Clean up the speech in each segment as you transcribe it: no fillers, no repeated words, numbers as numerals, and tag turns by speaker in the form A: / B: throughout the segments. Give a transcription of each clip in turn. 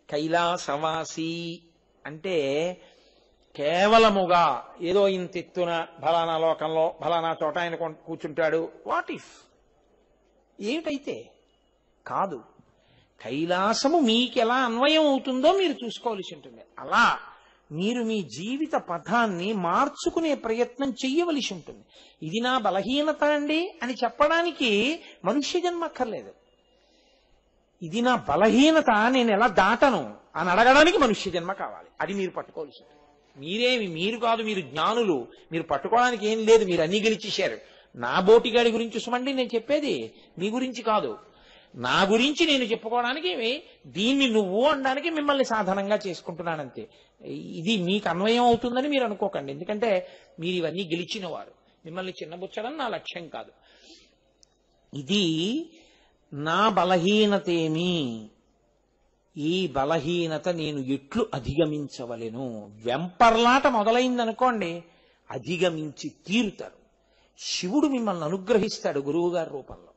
A: కైలాసవాసి అంటే కేవలముగా ఏదో ఇంత ఎత్తున ఫలానా లోకంలో ఫలానా చోట ఆయన కూర్చుంటాడు. వాట్ ఇఫ్ ఏమిటైతే కాదు. కైలాసము మీకెలా అన్వయం అవుతుందో మీరు చూసుకోవాల్సి ఉంటుంది. అలా మీరు మీ జీవిత పథాన్ని మార్చుకునే ప్రయత్నం చెయ్యవలసి ఉంటుంది. ఇది నా బలహీనత అండి అని చెప్పడానికి మనుష్య జన్మ అక్కర్లేదు. ఇది నా బలహీనత, నేను ఎలా దాటను అని అడగడానికి మనుష్య జన్మ కావాలి. అది మీరు పట్టుకోవాల్సి ఉంటుంది. మీరు కాదు, మీరు జ్ఞానులు. మీరు పట్టుకోవడానికి ఏం లేదు, మీరు అన్ని గెలిచేశారు. నా బోటిగాడి గురించి సుమండి నేను చెప్పేది, మీ గురించి కాదు. నా గురించి నేను చెప్పుకోవడానికి దీన్ని నువ్వు అనడానికి మిమ్మల్ని సాధనంగా చేసుకుంటున్నానంతే. ఇది మీకు అన్వయం అవుతుందని మీరు అనుకోకండి. ఎందుకంటే మీరు ఇవన్నీ గెలిచిన వారు. మిమ్మల్ని చిన్నబుచ్చడం నా లక్ష్యం కాదు. ఇది నా బలహీనతేమి, ఈ బలహీనత నేను ఎట్లు అధిగమించవలెను. వెంపర్లాట మొదలైందనుకోండి, అధిగమించి తీరుతారు. శివుడు మిమ్మల్ని అనుగ్రహిస్తాడు గురువుగారి రూపంలో.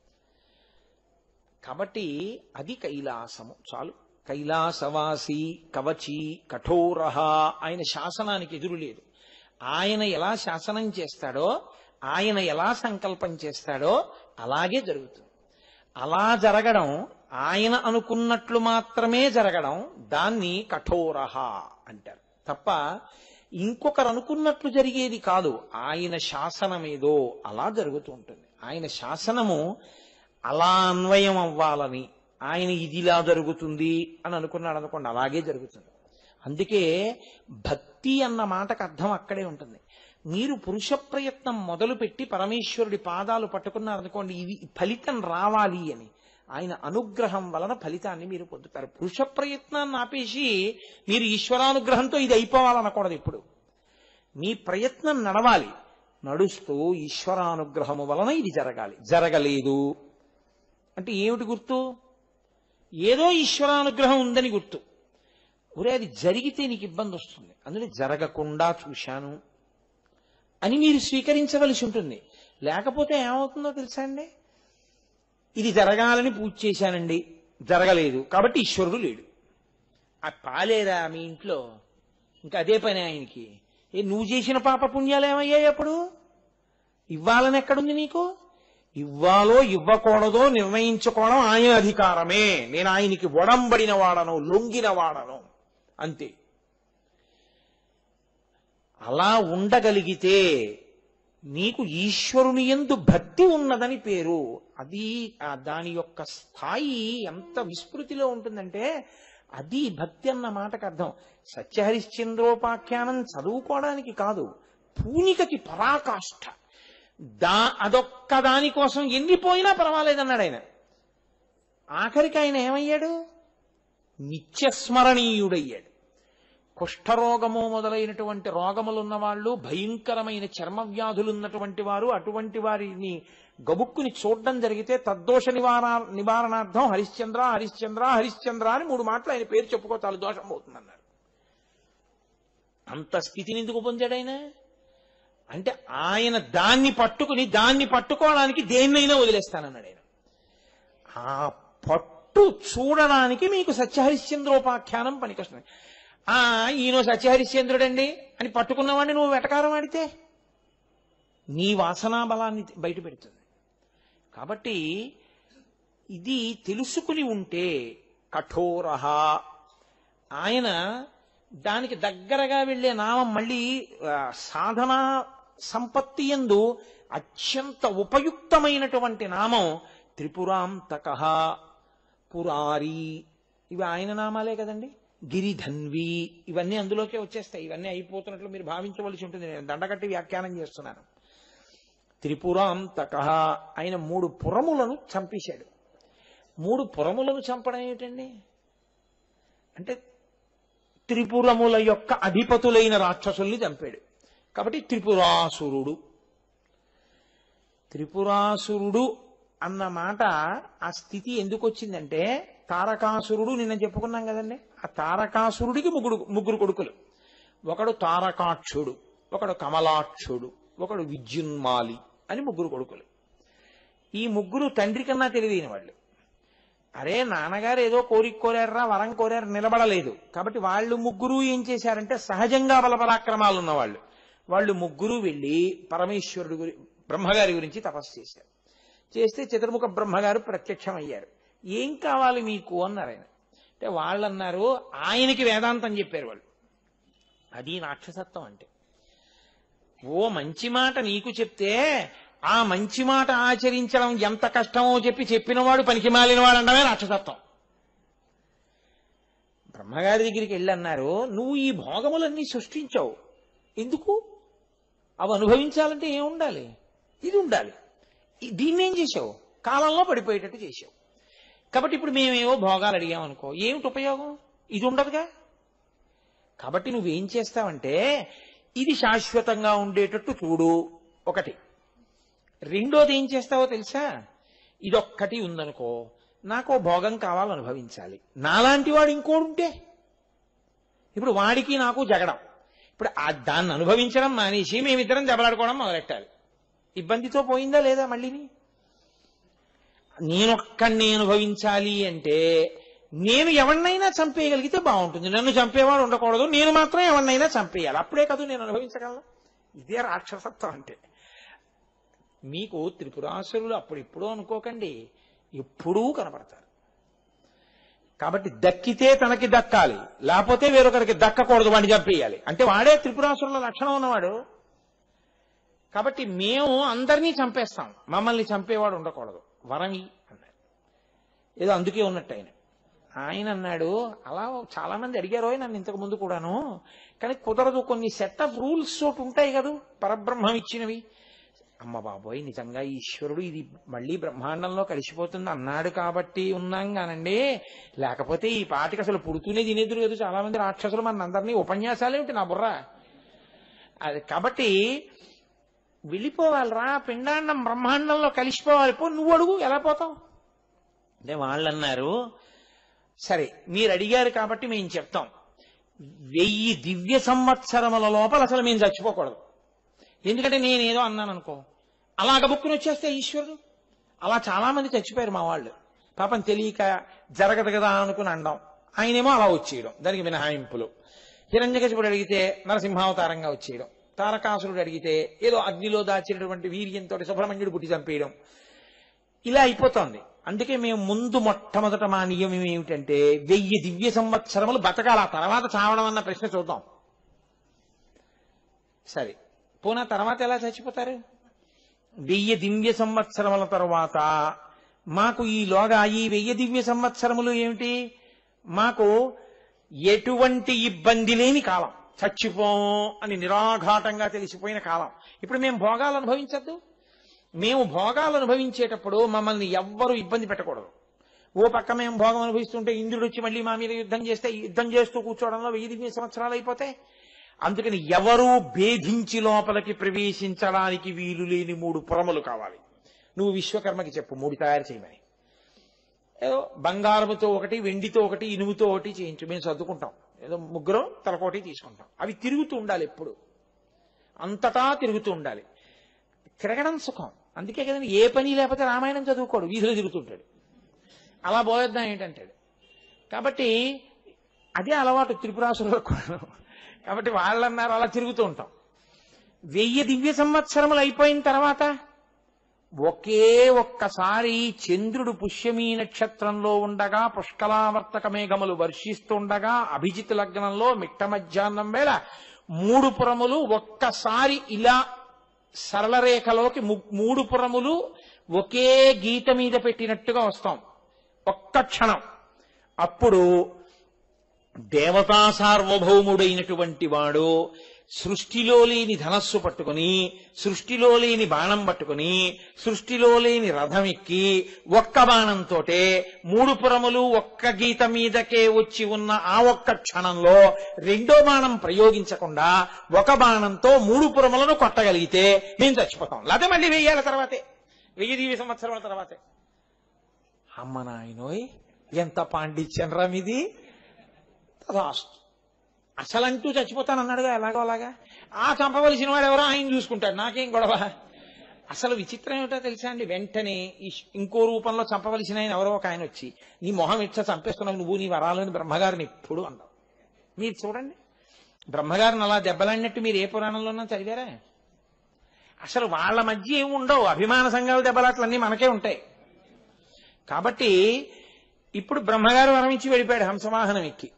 A: కాబట్టి అది కైలాసము చాలు. కైలాసవాసి కవచి కఠోర, ఆయన శాసనానికి ఎదురు లేదు. ఆయన ఎలా శాసనం చేస్తాడో, ఆయన ఎలా సంకల్పం చేస్తాడో అలాగే జరుగుతుంది. అలా జరగడం, ఆయన అనుకున్నట్లు మాత్రమే జరగడం, దాన్ని కఠోర అంటారు తప్ప ఇంకొకరు అనుకున్నట్లు జరిగేది కాదు. ఆయన శాసనమేదో అలా జరుగుతూ ఉంటుంది. ఆయన శాసనము అలా అన్వయం అవ్వాలని, ఆయన ఇదిలా జరుగుతుంది అని అనుకున్నాడు అనుకోండి, అలాగే జరుగుతుంది. అందుకే భక్తి అన్న మాటకు అర్థం అక్కడే ఉంటుంది. మీరు పురుష ప్రయత్నం మొదలుపెట్టి పరమేశ్వరుడి పాదాలు పట్టుకున్నారనుకోండి, ఇది ఫలితం రావాలి అని, ఆయన అనుగ్రహం వలన ఫలితాన్ని మీరు పొందుతారు. పురుష ప్రయత్నాన్ని ఆపేసి మీరు ఈశ్వరానుగ్రహంతో ఇది అయిపోవాలనకూడదు. ఇప్పుడు మీ ప్రయత్నం నడవాలి. నడుస్తూ ఈశ్వరానుగ్రహము వలన ఇది జరగాలి. జరగలేదు అంటే ఏమిటి గుర్తు? ఏదో ఈశ్వరానుగ్రహం ఉందని గుర్తు. ఒరే అది జరిగితే నీకు ఇబ్బంది వస్తుంది, అందులో జరగకుండా చూశాను అని మీరు స్వీకరించవలసి ఉంటుంది. లేకపోతే ఏమవుతుందో తెలుసా అండి, ఇది జరగాలని పూజ చేశానండి, జరగలేదు కాబట్టి ఈశ్వరుడు లేడు. ఆ పాలేరా మీ ఇంట్లో, ఇంకా అదే పని ఆయనకి. నువ్వు చేసిన పాప పుణ్యాలు ఏమయ్యాయి? అప్పుడు ఇవ్వాలని ఎక్కడుంది నీకు? ఇవ్వాలో ఇవ్వకూడదో నిర్ణయించుకోవడం ఆయన అధికారమే. నేను ఆయనకి ఒడంబడిన వాడను, లొంగిన వాడను, అంతే. అలా ఉండగలిగితే నీకు ఈశ్వరుని యందు భక్తి ఉన్నదని పేరు. అది దాని యొక్క స్థాయి ఎంత విస్మృతిలో ఉంటుందంటే అది భక్తి అన్న మాటకు అర్థం. సత్యహరిశ్చంద్రోపాఖ్యానం చదువుకోవడానికి కాదు, పూనికకి పరాకాష్ఠ. అదొక్క దానికోసం ఎన్నిపోయినా పర్వాలేదన్నాడు ఆయన. ఆఖరికి ఆయన ఏమయ్యాడు? నిత్యస్మరణీయుడయ్యాడు. కుష్ఠరోగము మొదలైనటువంటి రోగములున్న వాళ్ళు, భయంకరమైన చర్మ వ్యాధులున్నటువంటి వారు, అటువంటి వారిని గబుక్కుని చూడడం జరిగితే తద్దోష నివారణార్థం హరిశ్చంద్ర హరిశ్చంద్ర హరిశ్చంద్ర అని 3 మాటలు ఆయన పేరు చెప్పుకోతాలు దోషం పోతుందన్నారు. అంత స్థితిని ఎందుకు పొందాడు ఆయన? అంటే ఆయన దాన్ని పట్టుకోవడానికి దేన్నైనా వదిలేస్తానన్నాడు ఆయన. ఆ పట్టు చూడడానికి మీకు సత్యహరిశ్చంద్రోపాఖ్యానం పనికొస్తుంది. ఈయన సత్యహరిశ్చంద్రుడండి అని పట్టుకున్నవాడిని నువ్వు వెటకారం ఆడితే నీ వాసనా బలాన్ని బయట పెడుతుంది. కాబట్టి ఇది తెలుసుకుని ఉంటే కఠోర, ఆయన దానికి దగ్గరగా వెళ్ళే నామం మళ్ళీ సాధనా సంపత్తి యందు అత్యంత ఉపయుక్తమైనటువంటి నామం త్రిపురాంతక, పురారి, ఇవి ఆయన నామాలే కదండి. గిరిధన్వి, ఇవన్నీ అందులోకే వచ్చేస్తాయి. ఇవన్నీ అయిపోతున్నట్లు మీరు భావించవలసి ఉంటుంది. నేను దండగట్టి వ్యాఖ్యానం చేస్తున్నాను. త్రిపురాంతక, ఆయన 3 పురములను చంపేశాడు. 3 పురములను చంపడం ఏమిటండి అంటే త్రిపురముల యొక్క అధిపతులైన రాక్షసుల్ని చంపాడు. కాబట్టి త్రిపురాసురుడు. త్రిపురాసురుడు అన్న మాట ఆ స్థితి ఎందుకు వచ్చిందంటే, తారకాసురుడు నిన్న చెప్పుకున్నాం కదండి. ఆ తారకాసురుడికి ముగ్గురు కొడుకులు. ఒకడు తారకాక్షుడు, ఒకడు కమలాక్షుడు, ఒకడు విద్యున్మాలి అని 3 కొడుకులు. ఈ 3 తండ్రి కన్నా తెలివైన వాళ్ళు. అరే నాన్నగారు ఏదో కోరిక కోరారా, వరం కోరారు, నిలబడలేదు. కాబట్టి వాళ్ళు ముగ్గురు ఏం చేశారంటే సహజంగా బలపరాక్రమాలు ఉన్నవాళ్ళు. వాళ్ళు ముగ్గురు వెళ్ళి పరమేశ్వరుడు బ్రహ్మగారి గురించి తపస్సు చేశారు. చేస్తే చతుర్ముఖ బ్రహ్మగారు ప్రత్యక్షమయ్యారు. ఏం కావాలి మీకు అన్నారు ఆయన. అంటే వాళ్ళు అన్నారు, ఆయనకి వేదాంతం చెప్పారు వాళ్ళు. అది రాక్షసత్వం అంటే. ఓ మంచి మాట నీకు చెప్తే ఆ మంచి మాట ఆచరించడం ఎంత కష్టమో చెప్పినవాడు పనికి మాలినవాడు అనడమే రాక్షసత్వం. బ్రహ్మగారి దగ్గరికి వెళ్ళి అన్నారు, నువ్వు ఈ భోగములన్నీ సృష్టించావు, ఎందుకు? అవి అనుభవించాలంటే ఏం ఉండాలి? ఇది ఉండాలి. దీన్నేం చేసావు? కాలంలో పడిపోయేటట్టు చేసావు. కాబట్టి ఇప్పుడు మేమేవో భోగాలు అడిగామనుకో, ఏమిటి ఉపయోగం? ఇది ఉండదుగా. కాబట్టి నువ్వేం చేస్తావంటే ఇది శాశ్వతంగా ఉండేటట్టు చూడు, ఒకటి. రెండోది ఏం చేస్తావో తెలుసా? ఇదొక్కటి ఉందనుకో, నాకు భోగం కావాలి, అనుభవించాలి. నాలాంటి వాడు ఇంకోడుంటే ఇప్పుడు వాడికి నాకు జగడం. ఇప్పుడు దాన్ని అనుభవించడం మానేసి మేమిద్దరం దెబ్బలాడుకోవడం మొదలెట్టాలి. ఇబ్బందితో పోయిందా లేదా? మళ్ళీని నేనొక్కడిని అనుభవించాలి అంటే నేను ఎవరినైనా చంపేయగలిగితే బాగుంటుంది. నన్ను చంపేవాడు ఉండకూడదు, నేను మాత్రం ఎవరినైనా చంపేయాలి. అప్పుడే కాదు నేను అనుభవించగలను. ఇదే రాక్షసత్వం అంటే. మీకు త్రిపురాసురులు అప్పుడిప్పుడు అనుకోకండి, ఎప్పుడూ కనపడతారు. కాబట్టి దక్కితే తనకి దక్కాలి, లేకపోతే వేరొకరికి దక్కకూడదు, వాడిని చంపేయాలి. అంటే వాడే త్రిపురాసురుల లక్షణం ఉన్నవాడు. కాబట్టి మేము అందరినీ చంపేస్తాం, మమ్మల్ని చంపేవాడు ఉండకూడదు, వరమి అన్నాడు. ఏదో అందుకే ఉన్నట్టు ఆయన అన్నాడు. అలా చాలా మంది అడిగారు నన్ను ఇంతకు ముందు కూడాను, కానీ కుదరదు. కొన్ని సెట్ ఆఫ్ రూల్స్ తోటి ఉంటాయి కదా పరబ్రహ్మం ఇచ్చినవి. అమ్మ బాబోయ్, నిజంగా ఈశ్వరుడు ఇది మళ్ళీ బ్రహ్మాండంలో కలిసిపోతుంది అన్నాడు కాబట్టి ఉన్నాం కానండి, లేకపోతే ఈ పాటికి అసలు పుడుతూనే తినేదురు కదా చాలా మంది రాక్షసులు. మన అందరినీ ఉపన్యాసాలేమిటి నా బుర్ర. అది కాబట్టి వెళ్ళిపోవాలిరా, పిండాండం బ్రహ్మాండంలో కలిసిపోవాలి. నువ్వు అడుగు, ఎలా పోతావు అంటే వాళ్ళు అన్నారు, సరే మీరు అడిగారు కాబట్టి మేము చెప్తాం. 1000 దివ్య సంవత్సరముల లోపల అసలు మేము చచ్చిపోకూడదు. ఎందుకంటే నేనేదో అన్నాను అనుకో, అలాగ బుక్కుని వచ్చేస్తే ఈశ్వరుడు. అలా చాలా మంది చచ్చిపోయారు మా వాళ్ళు, పాపం తెలియక జరగదు కదా అనుకుని అనడం. ఆయనేమో అలా వచ్చేయడం, దానికి మినహాయింపులు. హిరణ్యకశిపుడు అడిగితే నరసింహావతారంగా వచ్చేయడం, తారకాసురుడు అడిగితే ఏదో అగ్నిలో దాచినటువంటి వీర్యంతో సుబ్రహ్మణ్యుడు పుట్టి చంపేయడం. ఇలా అయిపోతోంది. అందుకే మేము ముందు మొట్టమొదట మా నియమం ఏమిటంటే 1000 దివ్య సంవత్సరములు బతకాల, తర్వాత చావడం అన్న ప్రశ్న చూద్దాం. సరే పోనా తర్వాత ఎలా చచ్చిపోతారు? 1000 దివ్య సంవత్సరముల తర్వాత మాకు ఈలోగా ఈ 1000 దివ్య సంవత్సరములు ఏమిటి? మాకు ఎటువంటి ఇబ్బంది లేని కాలం, చచ్చిపోము అని నిరాఘాటంగా తెలిసిపోయిన కాలం. ఇప్పుడు మేము భోగాలు అనుభవించద్దు. మేము భోగాలు అనుభవించేటప్పుడు మమ్మల్ని ఎవ్వరూ ఇబ్బంది పెట్టకూడదు. ఓ పక్క మేము భోగం అనుభవిస్తుంటే ఇంద్రుడు వచ్చి మళ్ళీ మా మీద యుద్ధం చేస్తే, యుద్ధం చేస్తూ కూర్చోవడంలో 1000 దివ్య సంవత్సరాలు అయిపోతాయి. అందుకని ఎవరూ భేదించి లోపలికి ప్రవేశించడానికి వీలు లేని 3 పురములు కావాలి. నువ్వు విశ్వకర్మకి చెప్పు 3 తయారు చేయమని. ఏదో బంగారముతో ఒకటి, వెండితో ఒకటి, ఇనుముతో ఒకటి చేయించు, మేము సర్దుకుంటాం. ఏదో ముగ్గురం తలకోటి తీసుకుంటాం. అవి తిరుగుతూ ఉండాలి, ఎప్పుడు అంతటా తిరుగుతూ ఉండాలి. తిరగడం సుఖం. అందుకే కదండి ఏ పని లేకపోతే రామాయణం చదువుకోడు, వీధిలో తిరుగుతుంటాడు. అలా పోయొద్దాం ఏంటంటాడు. కాబట్టి అదే అలవాటు త్రిపురాసురులకు. కాబట్టి వాళ్ళన్నారు అలా తిరుగుతూ ఉంటాం. 1000 దివ్య సంవత్సరములు అయిపోయిన తర్వాత ఒకే ఒక్కసారి చంద్రుడు పుష్యమీ నక్షత్రంలో ఉండగా, పుష్కలావర్తక మేఘములు వర్షిస్తుండగా, అభిజిత్ లగ్నంలో మిట్ట మధ్యాహ్నం వేళ 3 పురములు ఒక్కసారి ఇలా సరళ రేఖలోకి 3 పురములు ఒకే గీత మీద పెట్టినట్టుగా వస్తాం ఒక్క క్షణం. అప్పుడు దేవతా సార్వభౌముడైనటువంటి వాడు సృష్టిలో లేని ధనస్సు పట్టుకుని, సృష్టిలో లేని బాణం పట్టుకుని, సృష్టిలో లేని రథం ఎక్కి ఒక్క బాణంతో 3 పురములు ఒక్క గీత మీదకే వచ్చి ఉన్న ఆ ఒక్క క్షణంలో రెండో బాణం ప్రయోగించకుండా ఒక బాణంతో 3 పురములను కొట్టగలిగితే మేము చచ్చిపోతాం. లేకపోతే మళ్ళీ 1000 ఏళ్ల తర్వాతే, 1000 దివ్య సంవత్సరాల తర్వాతే. అమ్మ నాయనోయ్, ఎంత పాండిత్యం రా మీది. రాస్తు అసలంటూ చచ్చిపోతానన్నాడుగా, ఎలాగో అలాగా. ఆ చంపవలసిన వాడు ఎవరో ఆయన చూసుకుంటాడు, నాకేం గొడవ. అసలు విచిత్రం ఏమిటో తెలుసా అండి, వెంటనే ఇంకో రూపంలో చంపవలసిన ఆయన ఎవరో ఒక ఆయన వచ్చి, నీ మొహం ఇచ్చా చంపేస్తున్నావు నువ్వు నీ వరాలని బ్రహ్మగారిని ఎప్పుడు అన్నావు. మీరు చూడండి, బ్రహ్మగారిని అలా దెబ్బలాడినట్టు మీరు ఏ పురాణంలోనో చదివారా? అసలు వాళ్ళ మధ్య ఏమి ఉండవు, అభిమాన సంఘాల దెబ్బలాట్లన్నీ మనకే ఉంటాయి. కాబట్టి ఇప్పుడు బ్రహ్మగారు వరం ఇచ్చి వెళ్ళిపోయాడు హంసవాహనం ఎక్కి.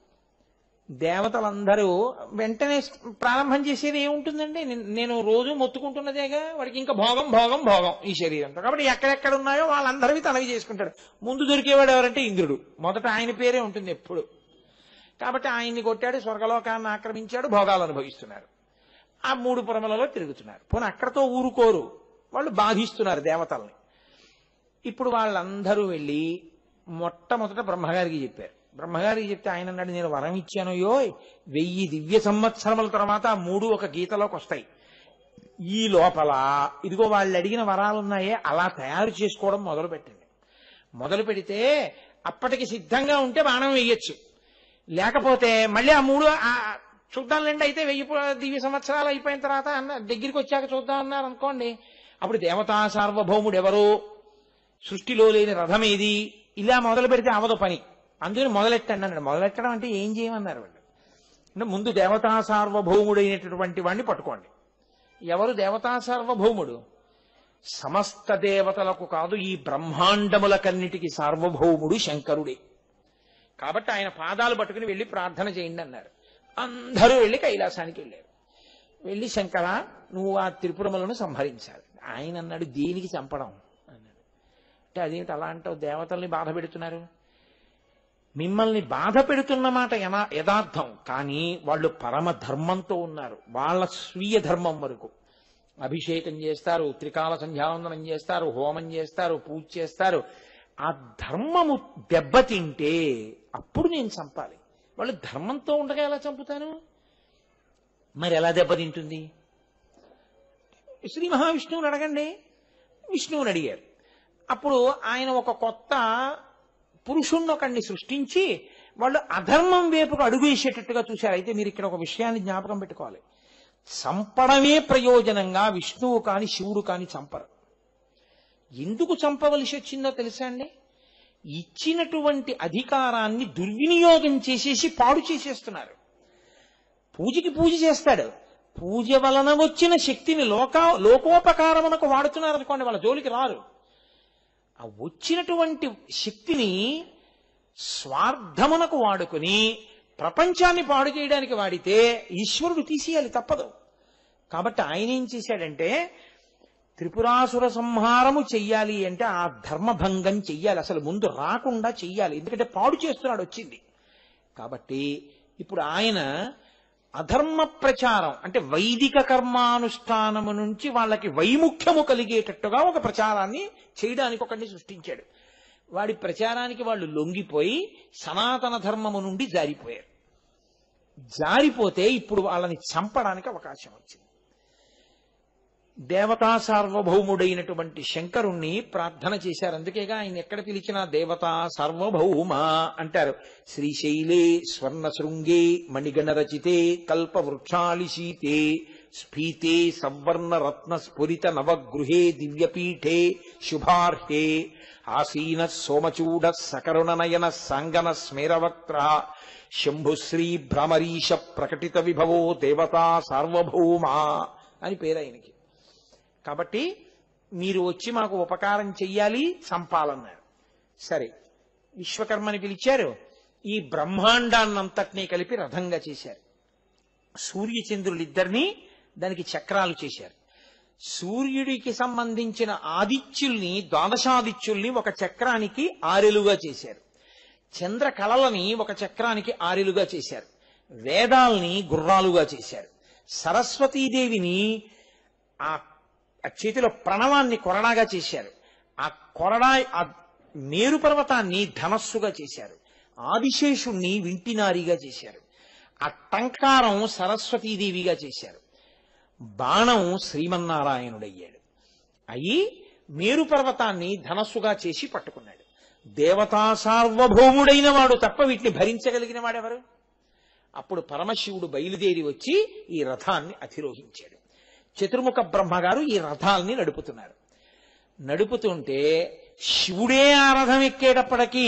A: దేవతలందరూ వెంటనే ప్రారంభం చేసేది ఏముంటుందండి, నేను రోజు మొత్తుకుంటున్నదేగా, వాడికి ఇంకా భోగం భోగం భోగం ఈ శరీరంతో. కాబట్టి ఎక్కడెక్కడ ఉన్నాయో వాళ్ళందరివి తనవి చేసుకుంటాడు. ముందు దొరికేవాడు ఎవరంటే ఇంద్రుడు, మొదట ఆయన పేరే ఉంటుంది ఎప్పుడు. కాబట్టి ఆయన్ని కొట్టాడు, స్వర్గలోకాన్ని ఆక్రమించాడు, భోగాలు అనుభవిస్తున్నారు. ఆ 3 పురములలో తిరుగుతున్నారు. పోనీ అక్కడతో ఊరుకోరు, వాళ్ళు బాధిస్తున్నారు దేవతల్ని. ఇప్పుడు వాళ్ళందరూ వెళ్ళి మొట్టమొదట బ్రహ్మగారికి చెప్పారు. బ్రహ్మగారికి చెప్తే ఆయన అన్నాడు, నేను వరం ఇచ్చాను యోయ్, 1000 దివ్య సంవత్సరముల తర్వాత 3 ఒక గీతలోకి వస్తాయి. ఈ లోపల ఇదిగో వాళ్ళు అడిగిన వరాలున్నాయే అలా తయారు చేసుకోవడం మొదలు పెట్టండి. మొదలు పెడితే అప్పటికి సిద్ధంగా ఉంటే బాణం వేయచ్చు, లేకపోతే మళ్ళీ ఆ 3 చూద్దాంలేండి, అయితే 1000 దివ్య సంవత్సరాలు అయిపోయిన తర్వాత దగ్గరికి వచ్చాక చూద్దాం అన్నారు అనుకోండి. అప్పుడు దేవతా సార్వభౌముడు ఎవరు, సృష్టిలో లేని రథం ఏది, ఇలా మొదలు పెడితే అవదు పని. అందుకని మొదలెట్టండి అన్నాడు. మొదలెట్టడం అంటే ఏం చేయమన్నారు వాళ్ళు అంటే, ముందు దేవతా సార్వభౌముడైనటువంటి వాడిని పట్టుకోండి. ఎవరు దేవతా సార్వభౌముడు? సమస్త దేవతలకు కాదు, ఈ బ్రహ్మాండములకన్నిటికీ సార్వభౌముడు శంకరుడే. కాబట్టి ఆయన పాదాలు పట్టుకుని వెళ్ళి ప్రార్థన చేయండి అన్నారు. అందరూ వెళ్ళి కైలాసానికి వెళ్ళారు. వెళ్ళి శంకర నువ్వు ఆ త్రిపురములను సంహరించాలి. ఆయన అన్నాడు, దేనికి చంపడం అన్నాడు. అంటే అదేమిటి అలా అంటావు, దేవతల్ని బాధ పెడుతున్నారు. మిమ్మల్ని బాధ పెడుతున్న మాట యథార్థం, కానీ వాళ్ళు పరమ ధర్మంతో ఉన్నారు. వాళ్ళ స్వీయ ధర్మం వరకు అభిషేకం చేస్తారు, త్రికాల సంధ్యావందనం చేస్తారు, హోమం చేస్తారు, పూజ చేస్తారు. ఆ ధర్మము దెబ్బతింటే అప్పుడు నేను చంపాలి. వాళ్ళు ధర్మంతో ఉండగా ఎలా చంపుతాను? మరి ఎలా దెబ్బతింటుంది? శ్రీ మహావిష్ణువుని అడగండి. విష్ణువుని అడిగారు. అప్పుడు ఆయన ఒక కొత్త పురుషుణ్ణి ఒకడిని సృష్టించి వాళ్ళు అధర్మం వైపుకు అడుగు వేసేటట్టుగా చూశారు. అయితే మీరు ఇక్కడ ఒక విషయాన్ని జ్ఞాపకం పెట్టుకోవాలి. చంపడమే ప్రయోజనంగా విష్ణువు కాని శివుడు కాని చంపరు. ఎందుకు చంపవలసి వచ్చిందో తెలుసా అండి? ఇచ్చినటువంటి అధికారాన్ని దుర్వినియోగం చేసేసి పాడు చేసేస్తున్నారు. పూజకి పూజ చేస్తాడు, పూజ వలన వచ్చిన శక్తిని లోకోపకారమునకు వాడుతున్నారు అనుకోండి, వాళ్ళ జోలికి రారు. ఆ వచ్చినటువంటి శక్తిని స్వార్థమునకు వాడుకుని ప్రపంచాన్ని పాడు చేయడానికి వాడితే ఈశ్వరుడు తీసేయాలి, తప్పదు. కాబట్టి ఆయన ఏం చేశాడంటే, త్రిపురాసుర సంహారము చెయ్యాలి అంటే ఆ ధర్మభంగం చెయ్యాలి, అసలు ముందు రాకుండా చెయ్యాలి. ఎందుకంటే పాడు చేస్తున్నాడు వచ్చింది. కాబట్టి ఇప్పుడు ఆయన అధర్మ ప్రచారం అంటే వైదిక కర్మానుష్ఠానము నుంచి వాళ్ళకి వైముఖ్యము కలిగేటట్టుగా ఒక ప్రచారాన్ని చేయడానికి ఒకడిని సృష్టించాడు. వాడి ప్రచారానికి వాళ్ళు లొంగిపోయి సనాతన ధర్మము నుండి జారిపోయారు. జారిపోతే ఇప్పుడు వాళ్ళని చంపడానికి అవకాశం వచ్చింది. దేవతా సార్వభౌముడైనటువంటి శంకరుణ్ణి ప్రార్థన చేశారు. అందుకేగా ఆయన ఎక్కడ పిలిచినా దేవతా సార్వభౌమ అంటారు. శ్రీశైలే స్వర్ణ శృంగే మణిగణ రచితే కల్పవృక్షాళిశీతే స్ఫీతే సవర్ణ రత్న స్ఫురిత నవగృహే దివ్యపీఠే శుభార్హే ఆసీన సోమచూడ సకరుణ నయన సాంగన స్మేరవక్త్ర శంభుశ్రీ భ్రమరీశ ప్రకటిత విభవో దేవతా సార్వభౌమ అని పేరు ఆయనకి. కాబట్టి మీరు వచ్చి మాకు ఉపకారం చెయ్యాలి, చంపాలన్నారు. సరే, విశ్వకర్మని పిలిచారు. ఈ బ్రహ్మాండాన్నంతటినీ కలిపి రథంగా చేశారు. సూర్యచంద్రులిద్దరినీ దానికి చక్రాలు చేశారు. సూర్యుడికి సంబంధించిన ఆదిత్యుల్ని, ద్వాదశాదిత్యుల్ని ఒక చక్రానికి ఆరెలుగా చేశారు. చంద్రకళలని ఒక చక్రానికి ఆరెలుగా చేశారు. వేదాల్ని గుర్రాలుగా చేశారు. సరస్వతీదేవిని ఆ చేతిలో ప్రణవాన్ని కొరడాగా చేశారు. ఆ కొరడా ఆ మేరు పర్వతాన్ని ధనస్సుగా చేశారు. ఆదిశేషుణ్ణి వింటినారిగా చేశారు. ఆ టంకారం సరస్వతీదేవిగా చేశారు. బాణం శ్రీమన్నారాయణుడయ్యాడు. అయి మేరు పర్వతాన్ని ధనస్సుగా చేసి పట్టుకున్నాడు. దేవతా సార్వభౌముడైన వాడు తప్ప వీటిని భరించగలిగిన వాడెవరు? అప్పుడు పరమశివుడు బయలుదేరి వచ్చి ఈ రథాన్ని అధిరోహించాడు. చతుర్ముఖ బ్రహ్మగారు ఈ రథాల్ని నడుపుతున్నారు. నడుపుతుంటే శివుడే ఆ రథం ఎక్కేటప్పటికీ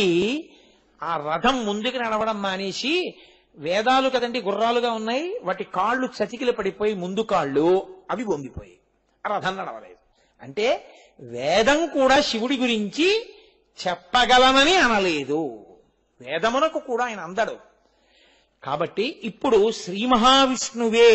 A: ఆ రథం ముందుకు నడవడం మానేసి, వేదాలు కదండి గుర్రాలుగా ఉన్నాయి, వాటి కాళ్ళు చతికిలు పడిపోయి ముందు కాళ్ళు అవి వంగిపోయి ఆ రథం నడవలేదు. అంటే వేదం కూడా శివుడి గురించి చెప్పగలనని అనలేదు. వేదమునకు కూడా ఆయన అందడు. కాబట్టి ఇప్పుడు శ్రీ మహావిష్ణువే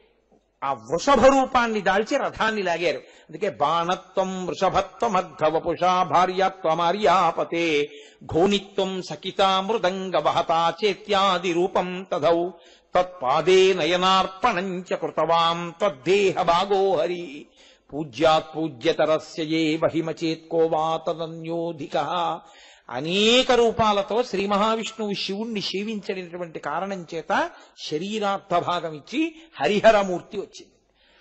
A: ఆ వృషభ రూపాన్ని దాల్చి రథాన్ని లాగారు. అందుకే బాణత్వం వృషభత్వమర్ధవపుషా భార్యాత్వమార్యాపతే ఘోనిత్వం సకితా మృదంగ వహతా చేత్యాది రూపం తదౌ తత్పాదే నయనార్పణంచ కృతవాం తద్దేహ భాగో హరి పూజ్యాత్ పూజ్యతరస్య ఏ మహిమచేత్కో వా తదన్యోధిక. అనేక రూపాలతో శ్రీ మహావిష్ణువు శివుణ్ణి సేవించడినటువంటి కారణం చేత శరీరార్థ భాగం ఇచ్చి హరిహరమూర్తి వచ్చింది.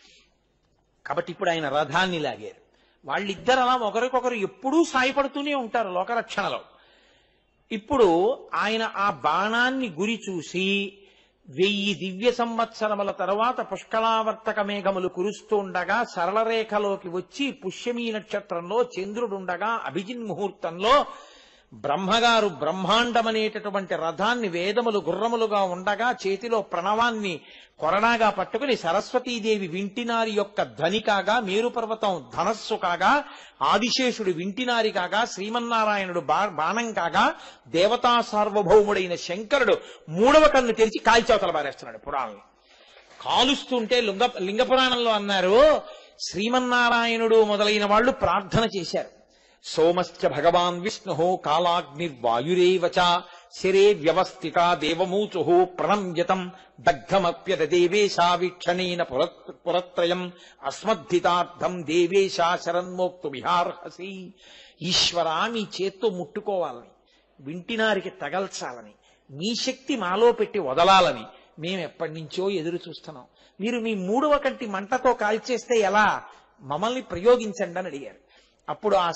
A: కాబట్టి ఇప్పుడు ఆయన రథాన్ని లాగారు. వాళ్ళిద్దరు అలా ఒకరికొకరు ఎప్పుడూ సాయపడుతూనే ఉంటారు లోకరక్షణలో. ఇప్పుడు ఆయన ఆ బాణాన్ని గురి చూసి 1000 దివ్య సంవత్సరముల తరువాత పుష్కలావర్తక మేఘములు కురుస్తూ ఉండగా సరళ రేఖలోకి వచ్చి పుష్యమీ నక్షత్రంలో చంద్రుడుండగా అభిజిన్ ముహూర్తంలో బ్రహ్మగారు బ్రహ్మాండమనేటటువంటి రథాన్ని వేదములు గుర్రములుగా ఉండగా చేతిలో ప్రణవాన్ని కొరడాగా పట్టుకుని సరస్వతీదేవి వింటినారి యొక్క ధ్వని కాగా, మేరు పర్వతం ధనస్సు కాగా, ఆదిశేషుడు వింటినారి కాగా, శ్రీమన్నారాయణుడు బాణం కాగా, దేవతా సార్వభౌముడైన శంకరుడు 3వ కన్ను తెరిచి కాల్చవతల పారేస్తున్నాడు పురాణం. కాలుస్తుంటే లింగ పురాణంలో అన్నారు, శ్రీమన్నారాయణుడు మొదలైన వాళ్ళు ప్రార్థన చేశారు. సోమశ్చ భగవాన్ విష్ణు కాలాగ్నిర్వాయురేవ చ శిరే వ్యవస్థిత దేవమూచు ప్రణమ్యతం దగ్ధమప్యద దేవేశా వీక్షణేన పురత్రయం అస్మద్ధితార్థం దేవేశా శరన్మోక్తు విహార్హసి. ఈశ్వరా, మీ చేత్తో ముట్టుకోవాలని, వింటినారికి తగల్చాలని, మీ శక్తి మాలో పెట్టి వదలాలని మేము ఎప్పటి నుంచో ఎదురు చూస్తున్నాం. మీరు మీ 3వ కంటి మంటతో కాల్చేస్తే ఎలా? మమ్మల్ని ప్రయోగించండి అని అడిగారు. అప్పుడు ఆ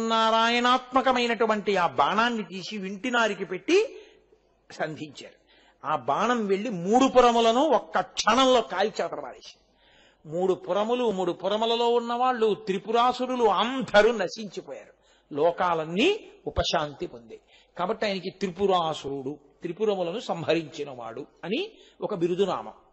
A: శ్రీమన్నారాయణాత్మకమైనటువంటి ఆ బాణాన్ని తీసి వింటినారికి పెట్టి సంధించారు. ఆ బాణం వెళ్లి 3 పురములను ఒక్క క్షణంలో కాల్చేతర పారేసింది. 3 పురములు, 3 పురములలో ఉన్నవాళ్ళు, త్రిపురాసురులు అందరూ నశించిపోయారు. లోకాలన్నీ ఉపశాంతి పొందాయి. కాబట్టి ఆయనకి త్రిపురాసురుడు, త్రిపురములను సంహరించినవాడు అని ఒక బిరుదునామం.